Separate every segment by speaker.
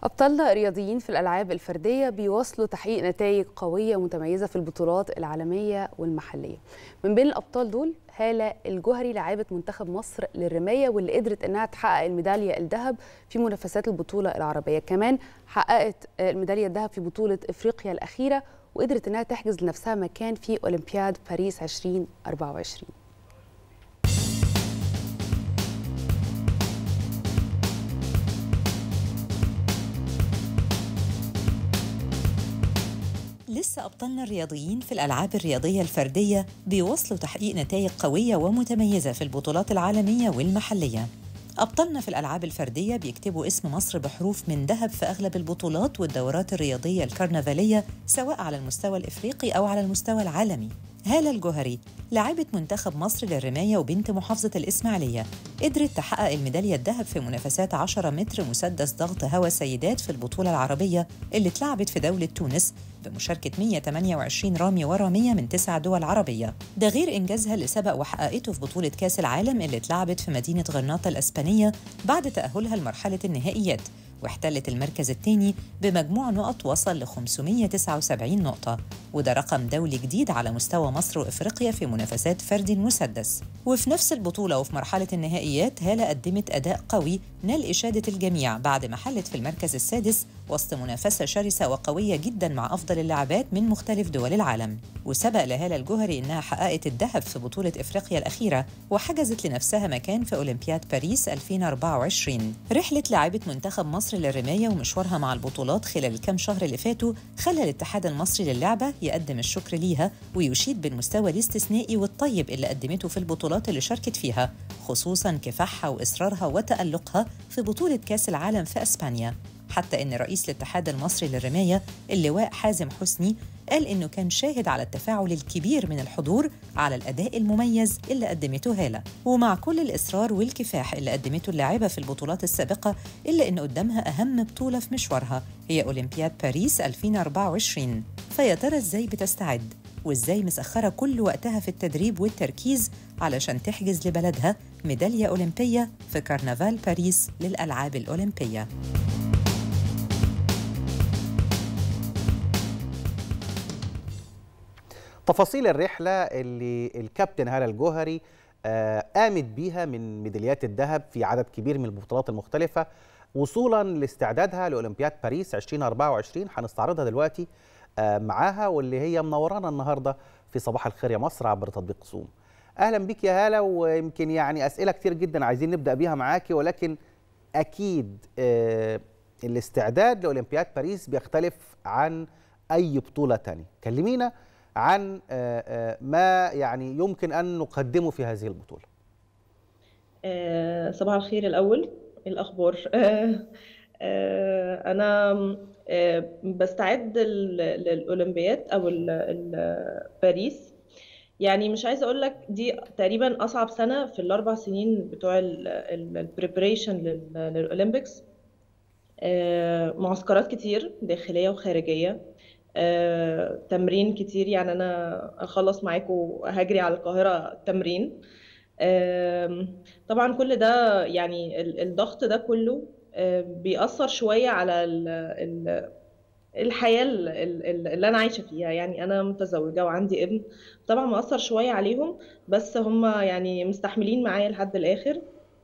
Speaker 1: أبطالنا الرياضيين في الألعاب الفردية بيواصلوا تحقيق نتائج قوية ومتميزة في البطولات العالمية والمحلية. من بين الأبطال دول هالة الجوهري لاعبة منتخب مصر للرماية، واللي قدرت إنها تحقق الميدالية الذهب في منافسات البطولة العربية. كمان حققت الميدالية الذهب في بطولة إفريقيا الأخيرة، وقدرت إنها تحجز لنفسها مكان في أولمبياد باريس 2024.
Speaker 2: لسه أبطالنا الرياضيين في الألعاب الرياضية الفردية بيواصلوا تحقيق نتائج قوية ومتميزة في البطولات العالمية والمحلية. أبطالنا في الألعاب الفردية بيكتبوا اسم مصر بحروف من ذهب في أغلب البطولات والدورات الرياضية الكرنفالية، سواء على المستوى الإفريقي أو على المستوى العالمي. هالة الجوهري لاعبة منتخب مصر للرماية وبنت محافظة الإسماعيلية، قدرت تحقق الميدالية الذهب في منافسات 10 متر مسدس ضغط هواء سيدات في البطولة العربية اللي اتلعبت في دولة تونس بمشاركة 128 رامي ورامية من 9 دول عربية. ده غير إنجازها اللي سبق وحققته في بطولة كأس العالم اللي اتلعبت في مدينة غرناطة الإسبانية بعد تأهلها لمرحلة النهائيات، واحتلت المركز الثاني بمجموع نقط وصل ل 579 نقطة، وده رقم دولي جديد على مستوى مصر وإفريقيا في منافسات فرد المسدس. وفي نفس البطولة وفي مرحلة النهائيات هالة قدمت أداء قوي نال إشادة الجميع بعد ما حلت في المركز السادس وسط منافسة شرسة وقوية جدا مع أفضل اللاعبات من مختلف دول العالم. وسبق لهالة الجوهري إنها حققت الذهب في بطولة إفريقيا الأخيرة وحجزت لنفسها مكان في أولمبياد باريس 2024. رحلة لاعبة منتخب مصر للرماية ومشوارها مع البطولات خلال الكام شهر اللي فاتوا خلى الاتحاد المصري للعبة يقدم الشكر ليها ويشيد بالمستوى الاستثنائي والطيب اللي قدمته في البطولات اللي شاركت فيها، خصوصاً كفاحها وإصرارها وتألقها في بطولة كأس العالم في أسبانيا. حتى إن رئيس الاتحاد المصري للرماية اللواء حازم حسني قال إنه كان شاهد على التفاعل الكبير من الحضور على الأداء المميز اللي قدمته هالة، ومع كل الإصرار والكفاح اللي قدمته اللاعبة في البطولات السابقة، إلا إن قدامها أهم بطولة في مشوارها هي أولمبياد باريس 2024. فيا ترى إزاي بتستعد؟ وإزاي مسخرة كل وقتها في التدريب والتركيز علشان تحجز لبلدها ميدالية أولمبية في كرنفال باريس للألعاب الأولمبية؟
Speaker 3: تفاصيل الرحلة اللي الكابتن هالة الجوهري قامت بيها من ميداليات الذهب في عدد كبير من البطولات المختلفة وصولا لاستعدادها لأولمبياد باريس 2024 هنستعرضها دلوقتي معاها، واللي هي منورانا النهارده في صباح الخير يا مصر عبر تطبيق زوم. أهلا بك يا هالة، ويمكن يعني أسئلة كتير جدا عايزين نبدأ بيها معاكي، ولكن أكيد الاستعداد لأولمبياد باريس بيختلف عن أي بطولة تانية. كلمينا عن ما يعني يمكن أن نقدمه في هذه البطولة.
Speaker 4: صباح الخير. الأول الأخبار. أنا بستعد للأولمبياد أو باريس. يعني مش عايزة أقول لك دي تقريبا أصعب سنة في ال4 سنين بتوع البريبريشن للأولمبيكس. معسكرات كتير داخلية وخارجية، تمرين كتير. يعني أنا أخلص معاكم هجري على القاهرة تمرين. طبعا كل ده يعني الضغط ده كله بيأثر شوية على الحياة اللي أنا عايشة فيها. يعني أنا متزوجة وعندي ابن، طبعا مأثر شوية عليهم، بس هم يعني مستحملين معايا لحد الآخر.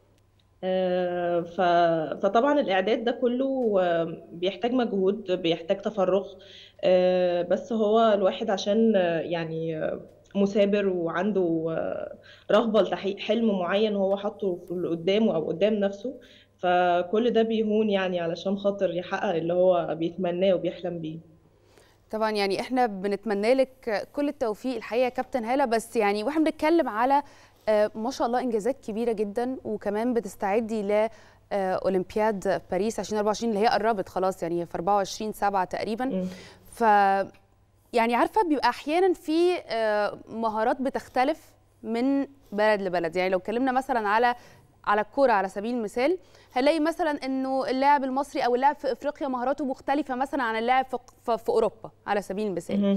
Speaker 4: فطبعا الإعداد ده كله بيحتاج مجهود، بيحتاج تفرغ. بس هو الواحد عشان يعني مثابر وعنده رغبة لتحقيق حلم معين هو حاطه قدامه أو قدام نفسه، فكل ده بيهون يعني علشان خاطر يحقق اللي هو بيتمناه وبيحلم بيه.
Speaker 1: طبعا يعني احنا بنتمنى لك كل التوفيق الحقيقة يا كابتن هالة. بس يعني واحنا بنتكلم على ما شاء الله إنجازات كبيرة جدا، وكمان بتستعدي لأولمبياد باريس 2024 اللي هي قربت خلاص، يعني في 24/7 تقريبا. ف يعني عارفة بيبقى أحيانا في مهارات بتختلف من بلد لبلد. يعني لو اتكلمنا مثلا على الكوره على سبيل المثال، هنلاقي مثلا انه اللاعب المصري او اللاعب في افريقيا مهاراته مختلفه مثلا عن اللاعب في اوروبا على سبيل المثال.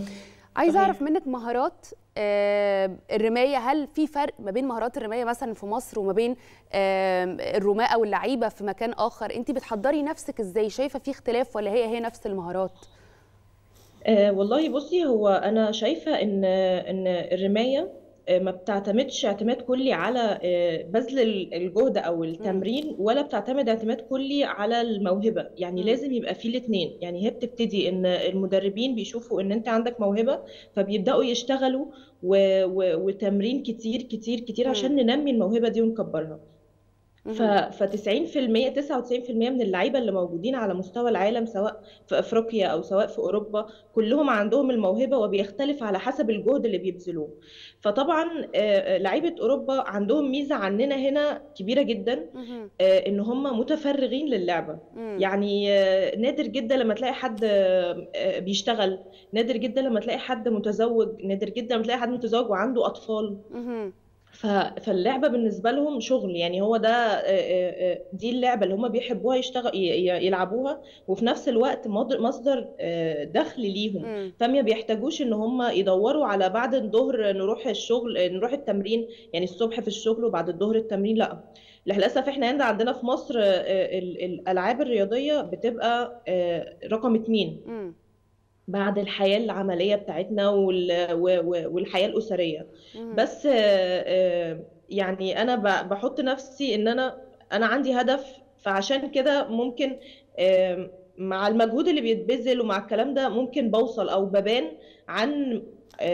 Speaker 1: عايزه
Speaker 4: صحيح.
Speaker 1: اعرف منك مهارات الرمايه، هل في فرق ما بين مهارات الرمايه مثلا في مصر وما بين الرماة او اللعيبه في مكان اخر؟ انت بتحضري نفسك ازاي؟ شايفه في اختلاف ولا هي نفس المهارات؟
Speaker 4: والله بصي، هو انا شايفه ان الرمايه ما بتعتمدش اعتماد كلي على بذل الجهد او
Speaker 1: مم.
Speaker 4: التمرين، ولا بتعتمد اعتماد كلي على الموهبه. يعني
Speaker 1: مم.
Speaker 4: لازم يبقى فيه الاثنين. يعني هي بتبتدي ان المدربين بيشوفوا ان انت عندك موهبه، فبيبداوا يشتغلوا وتمرين كتير كتير كتير
Speaker 1: مم.
Speaker 4: عشان ننمي الموهبه دي ونكبرها.
Speaker 1: مم.
Speaker 4: 90% 99% من اللعيبه اللي موجودين على مستوى العالم، سواء في افريقيا او سواء في اوروبا، كلهم عندهم الموهبه، وبيختلف على حسب الجهد اللي بيبذلوه. فطبعا لعيبه اوروبا عندهم ميزه عننا هنا كبيره جدا،
Speaker 1: مم.
Speaker 4: ان هم متفرغين للعبه.
Speaker 1: مم.
Speaker 4: يعني نادر جدا لما تلاقي حد بيشتغل، نادر جدا لما تلاقي حد متزوج، نادر جدا لما تلاقي حد متزوج وعنده اطفال.
Speaker 1: مم.
Speaker 4: فاللعبة بالنسبة لهم شغل. يعني هو ده دي اللعبة اللي هم بيحبوها يشتغل يلعبوها، وفي نفس الوقت مصدر دخل ليهم.
Speaker 1: مم.
Speaker 4: فما بيحتاجوش ان هم يدوروا على بعد الظهر نروح الشغل، نروح التمرين. يعني الصبح في الشغل وبعد الظهر التمرين، لا. للأسف احنا عندنا في مصر الألعاب الرياضية بتبقى رقم 2
Speaker 1: مم.
Speaker 4: بعد الحياة العملية بتاعتنا والحياة الأسرية.
Speaker 1: مم.
Speaker 4: بس يعني أنا بحط نفسي إن أنا عندي هدف. فعشان كده ممكن مع المجهود اللي بيتبذل ومع الكلام ده ممكن بوصل أو ببان عن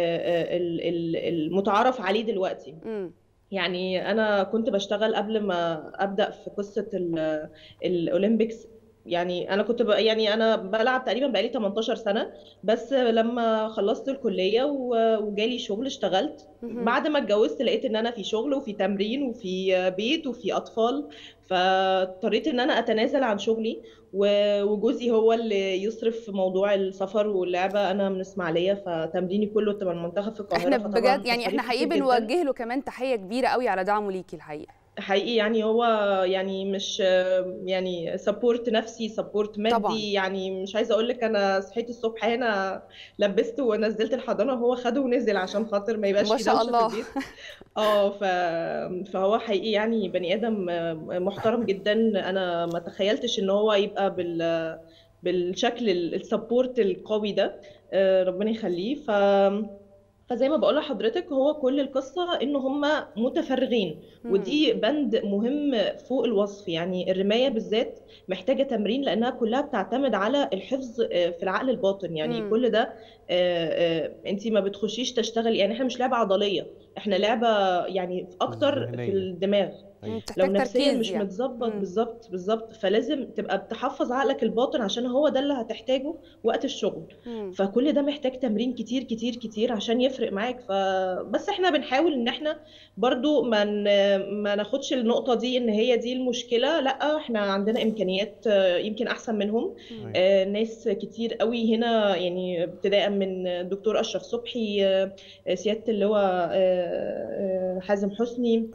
Speaker 4: المتعارف عليه دلوقتي.
Speaker 1: مم.
Speaker 4: يعني أنا كنت بشتغل قبل ما أبدأ في قصة الأولمبيكس. يعني انا كنت يعني انا بلعب تقريبا بقالي 18 سنة. بس لما خلصت الكلية وجالي شغل اشتغلت.
Speaker 1: مم.
Speaker 4: بعد ما اتجوزت لقيت ان انا في شغل وفي تمرين وفي بيت وفي اطفال، فاضطريت ان انا اتنازل عن شغلي، وجوزي هو اللي يصرف في موضوع السفر واللعبة. انا من اسماعيلية، فتمريني كله تبع المنتخب في القاهرة،
Speaker 1: احنا بجد
Speaker 4: فطبعا
Speaker 1: يعني احنا
Speaker 4: مصاريف
Speaker 1: حقيقي
Speaker 4: كتير جدا.
Speaker 1: بنوجه له كمان تحية كبيرة قوي على دعمه ليكي الحقيقة.
Speaker 4: حقيقي يعني هو يعني مش يعني سبورت نفسي، سبورت
Speaker 1: طبعا.
Speaker 4: مادي. يعني مش عايزه اقول لك، انا صحيت الصبح هنا لبسته ونزلت الحضانه، هو خده ونزل عشان خاطر ما يبقاش
Speaker 1: ما
Speaker 4: في
Speaker 1: شاء
Speaker 4: دوشه في
Speaker 1: الله.
Speaker 4: البيت. اه فهو حقيقي يعني بني ادم محترم جدا. انا ما تخيلتش ان هو يبقى بالشكل السبورت القوي ده. ربنا يخليه. فزي ما بقول لحضرتك، هو كل القصة ان هم متفرغين،
Speaker 1: مم.
Speaker 4: ودي بند مهم فوق الوصف. يعني الرماية بالذات محتاجة تمرين، لانها كلها بتعتمد على الحفظ في العقل الباطن. يعني
Speaker 1: مم.
Speaker 4: كل ده انت ما بتخشيش تشتغلي. يعني احنا مش لعبة عضلية، احنا لعبة يعني اكتر في
Speaker 3: ذهنية.
Speaker 4: الدماغ.
Speaker 3: ايوه.
Speaker 4: لو
Speaker 1: بتحتاج
Speaker 4: نفسيا
Speaker 1: تركيز
Speaker 4: مش
Speaker 1: يعني.
Speaker 4: متظبط،
Speaker 1: مم.
Speaker 4: بالظبط بالظبط، فلازم تبقى بتحفظ عقلك الباطن عشان هو ده اللي هتحتاجه وقت الشغل.
Speaker 1: مم.
Speaker 4: فكل ده محتاج تمرين كتير كتير كتير عشان يفرق معاك. بس احنا بنحاول ان احنا برضو ما ناخدش النقطة دي ان هي دي المشكلة. لا، احنا عندنا امكانيات يمكن احسن منهم.
Speaker 1: مم.
Speaker 3: ايوه.
Speaker 4: ناس كتير قوي هنا، يعني ابتداء من الدكتور اشرف صبحي، سيادة اللواء حازم حسني،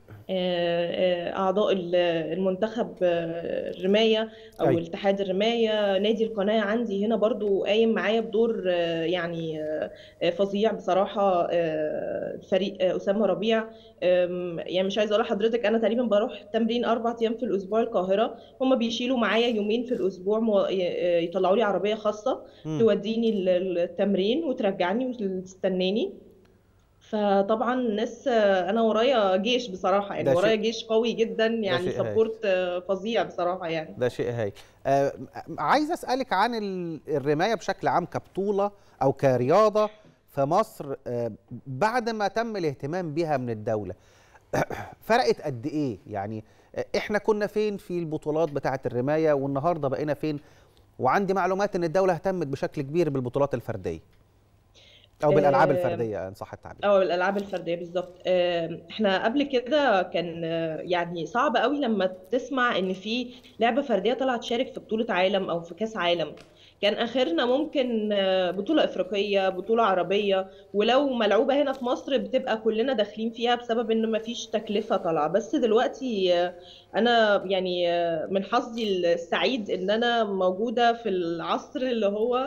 Speaker 4: أعضاء المنتخب الرماية أو
Speaker 3: ايوه.
Speaker 4: اتحاد الرماية. نادي القناة عندي هنا برضو قايم معايا بدور يعني فظيع بصراحة. فريق أسامة ربيع. يعني مش عايزة أقول لحضرتك، أنا تقريبا بروح تمرين 4 أيام في الأسبوع القاهرة. هما بيشيلوا معايا يومين في الأسبوع، يطلعوا لي عربية خاصة
Speaker 3: مم.
Speaker 4: توديني التمرين وترجعني وتستناني. فطبعا الناس، انا ورايا جيش بصراحه. يعني
Speaker 3: ده
Speaker 4: ورايا
Speaker 3: شيء
Speaker 4: جيش قوي جدا،
Speaker 3: ده
Speaker 4: يعني
Speaker 3: شيء هايل.
Speaker 4: سبورت فظيع بصراحه يعني.
Speaker 3: ده شيء هايل. عايز اسالك عن الرمايه بشكل عام كبطوله او كرياضه في مصر. بعد ما تم الاهتمام بها من الدوله، فرقت قد ايه؟ يعني احنا كنا فين في البطولات بتاعه الرمايه والنهارده بقينا فين؟ وعندي معلومات ان الدوله اهتمت بشكل كبير بالبطولات الفرديه او بالالعاب الفرديه ان صح التعبير.
Speaker 4: او الالعاب الفرديه بالظبط. احنا قبل كده كان يعني صعب قوي لما تسمع ان في لعبه فرديه طلعت تشارك في بطوله عالم او في كاس عالم. كان اخرنا ممكن بطوله افريقيه، بطوله عربيه، ولو ملعوبه هنا في مصر بتبقى كلنا داخلين فيها بسبب ان مفيش تكلفه طالعه. بس دلوقتي انا يعني من حظي السعيد ان انا موجوده في العصر اللي هو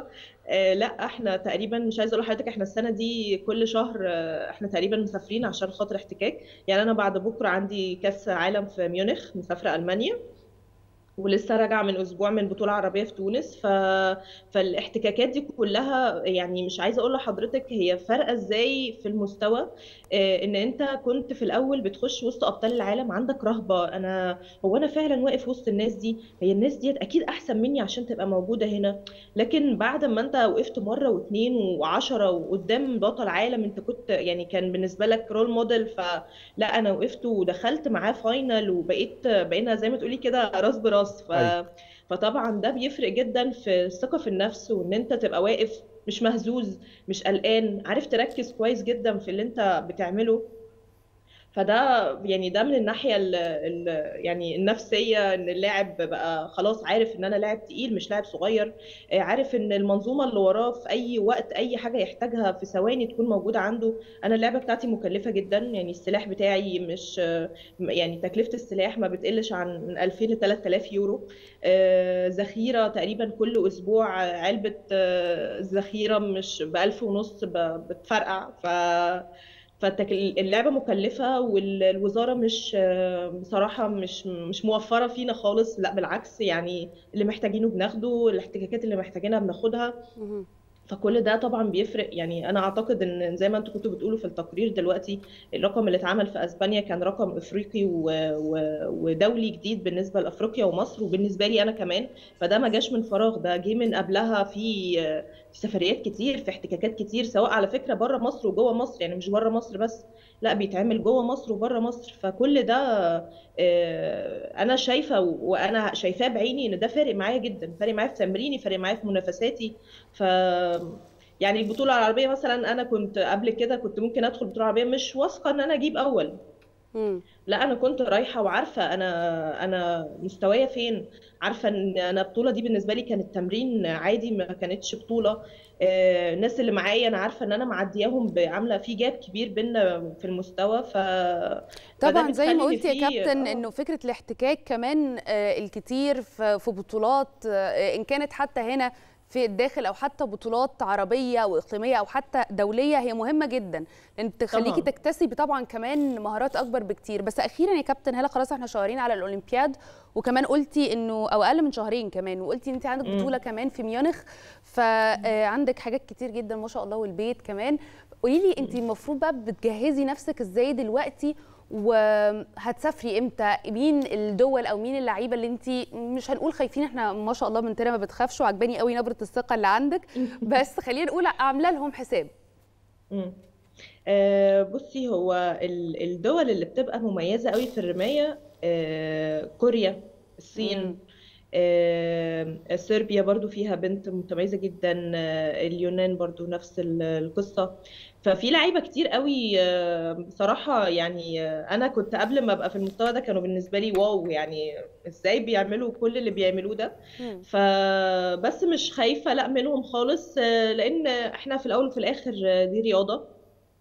Speaker 4: لا احنا تقريبا، مش عايزه اقول لحضرتك، احنا السنه دي كل شهر احنا تقريبا مسافرين عشان خاطر احتكاك. يعني انا بعد بكره عندي كاس عالم في ميونخ، مسافره المانيا، ولسه راجعه من اسبوع من بطوله عربيه في تونس. فالاحتكاكات دي كلها، يعني مش عايزه اقول لحضرتك هي فارقه ازاي في المستوى. ان انت كنت في الاول بتخش وسط ابطال العالم عندك رهبه، هو انا فعلا واقف وسط الناس دي؟ هي الناس دي اكيد احسن مني عشان تبقى موجوده هنا. لكن بعد ما انت وقفت مره واثنين وعشرة وقدام بطل عالم، انت كنت يعني كان بالنسبه لك رول موديل، لا انا وقفت ودخلت معاه فاينل، بقينا زي ما تقولي كده راس براس.
Speaker 3: ايوه.
Speaker 4: فطبعا ده بيفرق جدا في الثقة في النفس، وان انت تبقى واقف مش مهزوز، مش قلقان، عارف تركز كويس جدا في اللي انت بتعمله. فده يعني ده من الناحية يعني النفسية، ان اللاعب بقى خلاص عارف ان انا لاعب تقيل مش لاعب صغير. عارف ان المنظومة اللي وراه في اي وقت اي حاجة يحتاجها في ثواني تكون موجودة عنده. انا اللعبة بتاعتي مكلفة جدا، يعني السلاح بتاعي مش يعني تكلفة السلاح ما بتقلش عن 2000 ل 3000 يورو. ذخيرة تقريبا كل اسبوع علبة ذخيرة مش ب 1500 بتفرقع. فاللعبة مكلفة، والوزارة مش بصراحة مش موفرة فينا خالص، لا بالعكس، يعني اللي محتاجينه بناخده، الاحتكاكات اللي محتاجينها بناخدها. فكل ده طبعا بيفرق. يعني انا اعتقد ان زي ما انتوا كنتوا بتقولوا في التقرير دلوقتي، الرقم اللي اتعمل في اسبانيا كان رقم افريقي ودولي جديد بالنسبه لافريقيا ومصر، وبالنسبه لي انا كمان. فده ما جاش من فراغ، ده جه من قبلها في سفريات كتير، في احتكاكات كتير، سواء على فكره بره مصر وجوه مصر، يعني مش بره مصر بس، لا بيتعمل جوه مصر وبره مصر. فكل ده انا شايفه، وانا شايفاه بعيني ان ده فارق معايا جدا، فارق معايا في تمريني، فارق معايا في منافساتي. ف يعني البطوله العربيه مثلا، انا كنت قبل كده كنت ممكن ادخل بطوله عربيه مش واثقه ان انا اجيب اول. لا انا كنت رايحه وعارفه انا مستوايا فين، عارفه ان انا البطوله دي بالنسبه لي كانت تمرين عادي، ما كانتش بطوله. الناس اللي معايا انا عارفه ان انا معدياهم، عامله في جاب كبير بينا في المستوى. فده
Speaker 1: طبعا زي ما
Speaker 4: بتخلي ان
Speaker 1: قلت يا
Speaker 4: في
Speaker 1: كابتن انه فكره الاحتكاك كمان الكتير في بطولات، ان كانت حتى هنا في الداخل او حتى بطولات عربيه او اقليميه او حتى دوليه، هي مهمه جدا لان بتخليكي
Speaker 4: طبعا.
Speaker 1: تكتسبي طبعا كمان مهارات اكبر بكتير. بس اخيرا يا كابتن هلا، خلاص احنا شهرين على الاولمبياد، وكمان قلتي انه او اقل من شهرين كمان، وقلتي انت عندك بطوله كمان في ميونخ، فعندك حاجات كتير جدا ما شاء الله، والبيت كمان. قولي لي انت المفروض بقى بتجهزي نفسك ازاي دلوقتي، وهتسافري امتى؟ مين الدول او مين اللعيبه اللي انت مش هنقول خايفين، احنا ما شاء الله بنتنا ما بتخافش، وعجباني قوي نبره الثقه اللي عندك، بس خلينا نقول عامله لهم حساب.
Speaker 4: بصي، هو الدول اللي بتبقى مميزه قوي في الرمايه، كوريا، الصين، صربيا برضو فيها بنت متميزة جدا، اليونان برضو نفس القصة. ففي لعيبة كتير قوي بصراحة. يعني أنا كنت قبل ما أبقى في المستوى ده كانوا بالنسبة لي واو، يعني إزاي بيعملوا كل اللي بيعملوه ده. فبس مش خايفة لا منهم خالص، لأن إحنا في الأول وفي الآخر دي رياضة،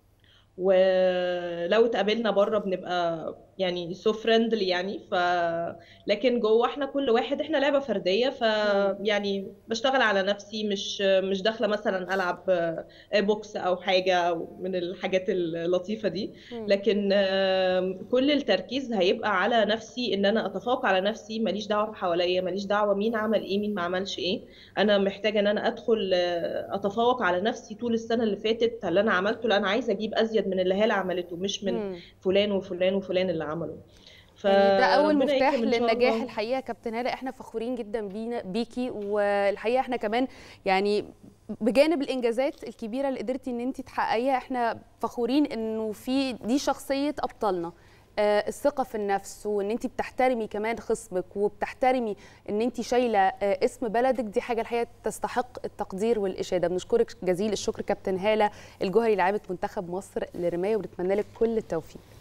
Speaker 4: ولو اتقابلنا بره بنبقى يعني سو فريندلي يعني. لكن جوه احنا كل واحد، احنا لعبة فردية، يعني بشتغل على نفسي، مش داخلة مثلا ألعب بوكس أو حاجة من الحاجات اللطيفة دي. لكن كل التركيز هيبقى على نفسي، ان انا اتفوق على نفسي، ماليش دعوة بحواليا، ماليش دعوة مين عمل ايه مين ما عملش ايه. انا محتاجة ان انا ادخل اتفوق على نفسي طول السنة اللي فاتت، اللي انا عملته، لا انا عايزة اجيب ازيد من اللي هالة عملته، مش من فلان وفلان وفلان اللي عمله.
Speaker 1: يعني ده اول
Speaker 4: فربنا
Speaker 1: مفتاح
Speaker 4: يكرم ان شاء
Speaker 1: للنجاح
Speaker 4: الله.
Speaker 1: الحقيقه كابتن هالة، احنا فخورين جدا بيكي، والحقيقه احنا كمان يعني بجانب الانجازات الكبيره اللي قدرتي ان انت تحققيها، احنا فخورين انه في دي شخصيه ابطالنا، الثقه في النفس، وان انت بتحترمي كمان خصمك، وبتحترمي ان انت شايله اسم بلدك، دي حاجه الحقيقه تستحق التقدير والاشاده. بنشكرك جزيل الشكر كابتن هالة الجوهري، لاعبه منتخب مصر للرمايه، وبنتمنى لك كل التوفيق.